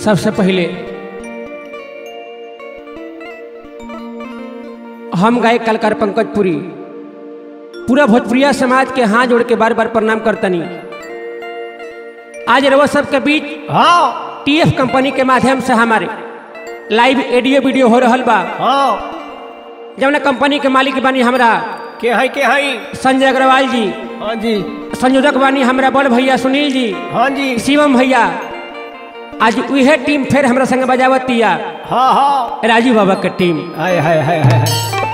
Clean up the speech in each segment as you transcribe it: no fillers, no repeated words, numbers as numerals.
सबसे पहले हम गायक कलाकार पंकज पुरी पूरा भोजपुरिया समाज के हाथ जोड़ के बार बार प्रणाम करतनी। आज रवा सबके बीच टीएफ कंपनी के माध्यम से हमारे लाइव ऑडियो वीडियो हो रहा बा। जब कंपनी के मालिक बानी हमरा के है संजय अग्रवाल जी। हाँ जी। संयोजक बानी हमरा बड़ भैया सुनील जी। हाँ जी। शिवम भैया। आज वह टीम फिर हमरा संग बजावतिया। हाँ हाँ राजू बाबा के टीम। हाय हाय हाय हाय।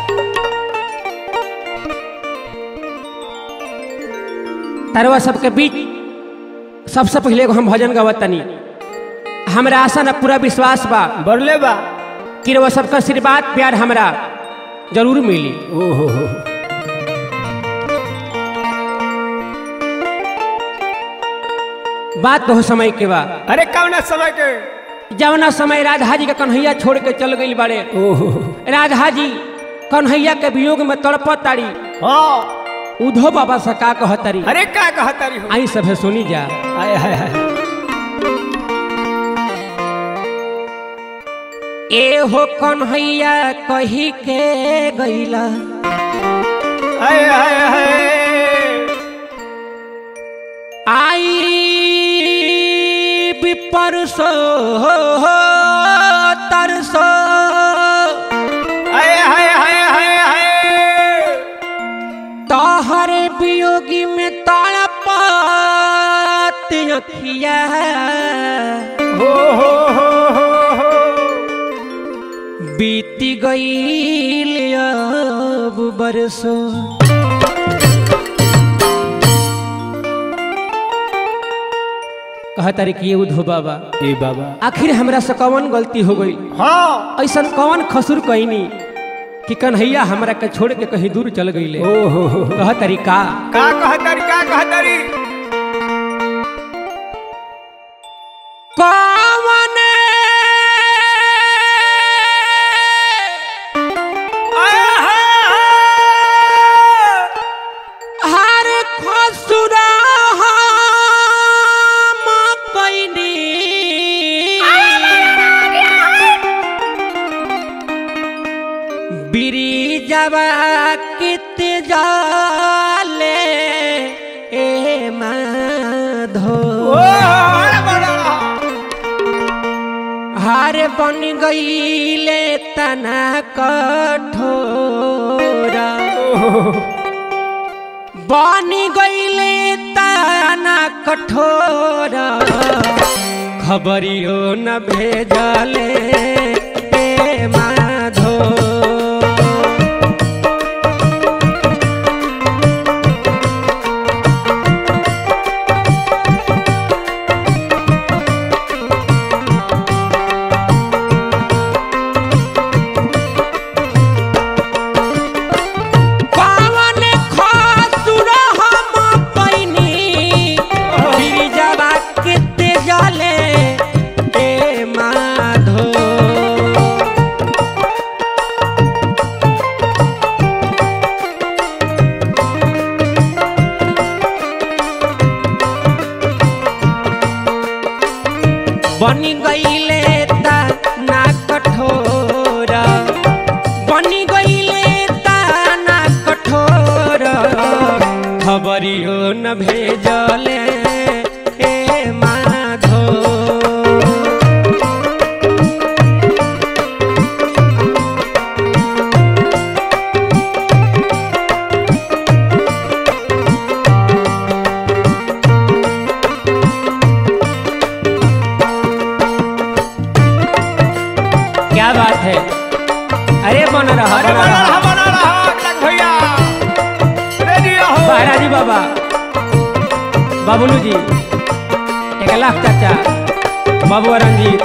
तरवा सबके बीच सबसे पहले हम भजन गवतनी। हमरा आशा न पूरा विश्वास बा बरले बा कि रवा सबका आशीर्वाद प्यार हमरा जरूर मिली। ओहो बात बहुत समय के बा। अरे कौन समय के? जवना समय राधा जी के कन्हैया छोड़ के चल गई बड़े। राधा जी कन्हैया के वियोग में तड़पत तारी। हाँ उधो बाबा से का कहतरी। अरे का कहतरी हो? आई सब सुनी जा। हाय हाय हाय। ए हो कन्हैया कही के गईला। हाय हाय हाय। आई परसो तरसो। हाय हाय हाय हाय हाय। तोहरे वियोगी में तड़पत अखिया। हो बीती गईल अब बरसो। कहतारी कि उधो बाबा ए बाबा आखिर हमरा से कौन गलती हो गई। हाँ ऐसा कौन खसुर कईनी कि कन्हैया हमरा के छोड़ के कहीं दूर चल गईले। ओहो कहतारी का कहतरी का कहतरी? कौन हर खसुरा बिरिजवा कित जाले ए माधो। हार बन गईले तना कठोरा। बन गईले तना कठोरा। खबरियो न भेजले ए माधो। बनी गईले तना कठोरा। बनी गईले तना कठोरा। खबरियो न भेजले ए माधो। क्या बात है? अरे बना रहा भैया। महाराजी बाबा बाबुलू जी 1 लाख चाचा बाबू रंजीत।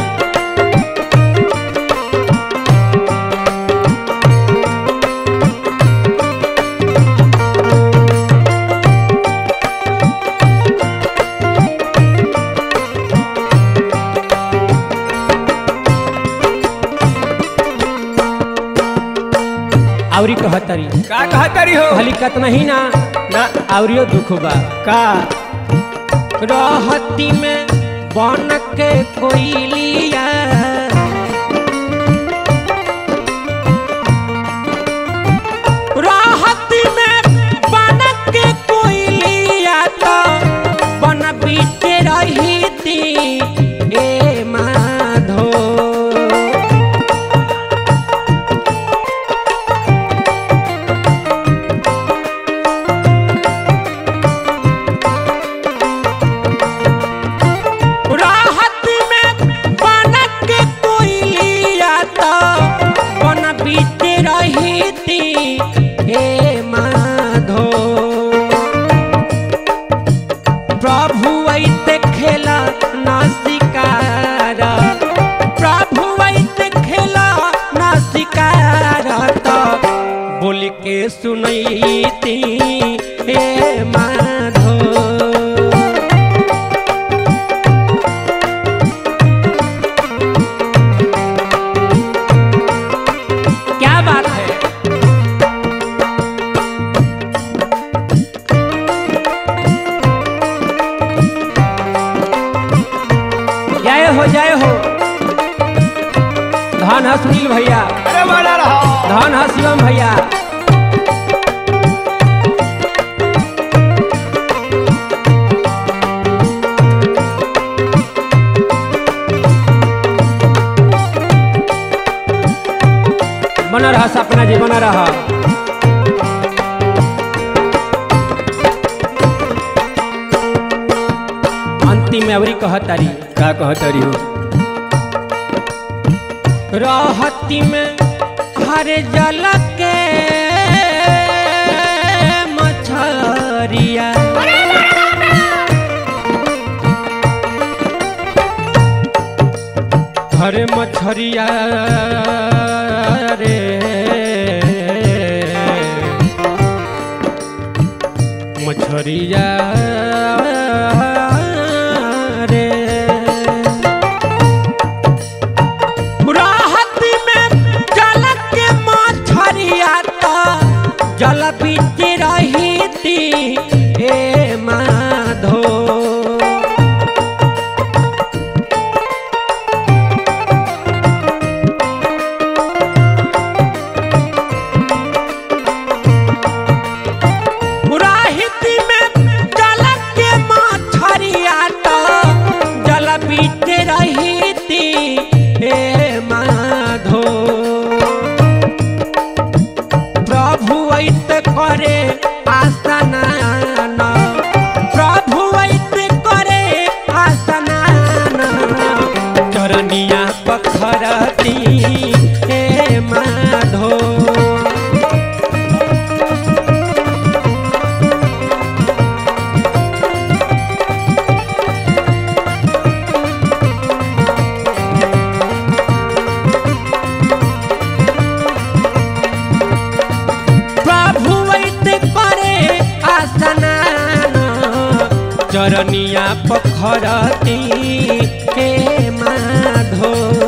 आवरी कहतरी का कहतरी हो? भली कतना ही ना आवरियो दुख बा का रहती में बन के कोयलिया राहत में बन के कोयलिया तो बन बीते रही थी ए माधो प्रभु ऐते खेला ना शिकारा प्रभु ऐते खेला ना शिकारा तो बोल के सुनैती हे माधो क्या बात है जय हो धन है सुनील भैया अरे बना रहा धन है शिवम भैया बना रहा सपना जी बना रहा अंतिम में अवरी कहतारी का कहतारी हो रहती में हर जल के मछरिया हर मछरिया रे मछरिया जल बीत रही थी हे माधो राहित में जल के मछरिया तो जल बीत रही थी हे माधो प्रभु ऐते करे आसनान प्रभु ऐते करे आसनान चरनिया पखरती हे माधो चरनिया पखरती हे माधो